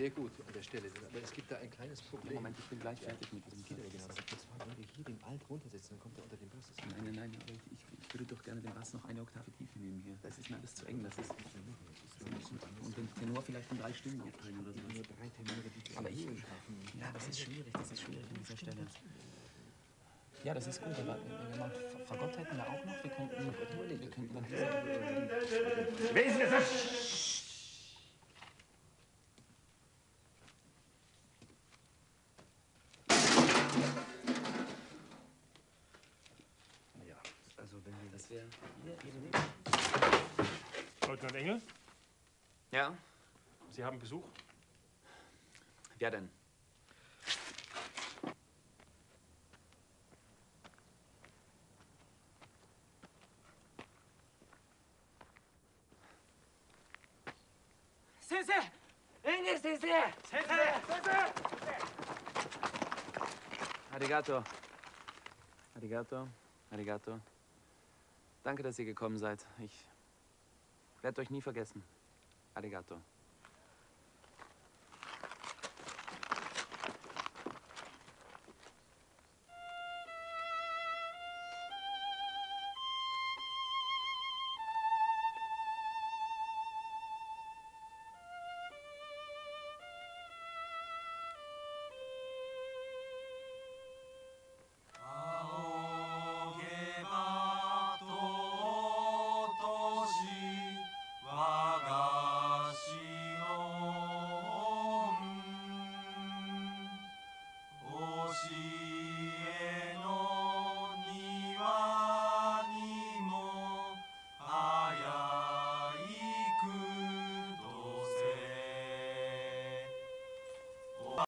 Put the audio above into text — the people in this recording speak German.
Sehr gut an der Stelle. Aber es gibt da ein kleines Problem. Moment, ich bin gleich fertig mit diesem Genau. Und zwar, wenn wir hier den Alt runtersetzen, dann kommt er unter den Bass. Nein, aber ich würde doch gerne den Bass noch eine Oktave tiefer nehmen hier. Das ist mir alles zu eng. Das ist und den Tenor vielleicht in 3 Stimmen aufdrehen oder so. Nur 3 Tenore, die aber ich schaffen. Ja, das ist schwierig an dieser Stelle. Ja, das ist gut, aber wenn wir mal Fagott hätten wir auch noch. Wir könnten dann diese... Wer ist denn das? Ja, also wenn wir... Das wäre... Leutnant Engel? Ja? Sie haben Besuch? Wer denn? Sensei! Engel, Sensei! Sensei! Arigato. Danke, dass ihr gekommen seid. Ich werde euch nie vergessen. Arigato.